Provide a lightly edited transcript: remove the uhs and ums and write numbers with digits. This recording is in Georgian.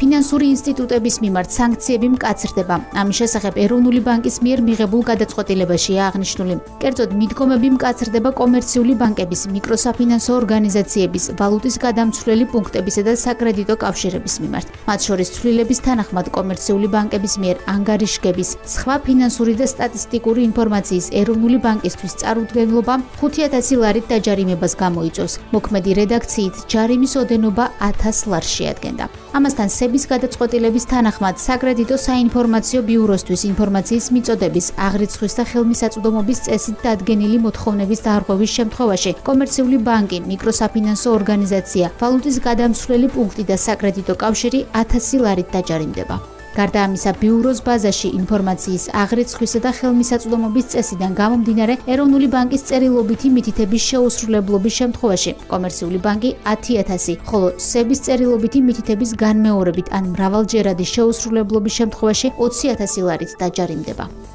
ფინანსური ინსტიტუტების მიმართ სანქციები მკაცრდება. ამის შესახებ ეროვნული ბანკის მიერ მიღებულ გადაწყვეტილებაშია აღნიშნული. კერძოდ, მიდგომები მკაცრდება კომერციული ბანკების, მიკროსაფინანსო ორგანიზაციების, ვალუტის გადამცვლელი პუნქტებისა და საკრედიტო კავშირების მიმართ. მათ შორის ცვლილების თანახმად კომერციული ბანკების მიერ ანგარიშგების, სხვა ფინანსური და სტატისტიკური ინფორმაციის ეროვნული ბანკისთვის წარუდგენლობა 5,000 ლარით დაჯარიმებას გამოიწვევს. მოქმედი რედაქციით ჯარიმის ოდენობა 1000 ლარს შეადგენდა. ამასთან სების გადაწყვეტილების თანახმად საკრედიტო საინფორმაციო ბიუროსთვის ინფორმაციის მიწოდების, აღრიცხვის და ხელმისაწვდომობის წესით დადგენილი მოთხოვნების დარღვევის შემთხვევაში კომერციული ბანკი, მიკროსაფინანსო ორგანიზაცია, ვალუტის გადამცვლელი პუნქტი და საკრედიტო კავშირი 1000 ლარით დაჯარიმდება. გარდა ამისა, ბიუროს ბაზაში ინფორმაციის, აღრიცხვისა და ხელმისაწვდომობის წესიდან გამომდინარე, ეროვნული ბანკის წერილობითი მითითების შეუსრულებლობის შემთხვევაში კომერციული ბანკი 10,000, ხოლო სების წერილობითი მითითების განმეორებით ან მრავალჯერადი შეუსრულებლობის შემთხვევაში 20,000 ლარით დაჯარიმდება.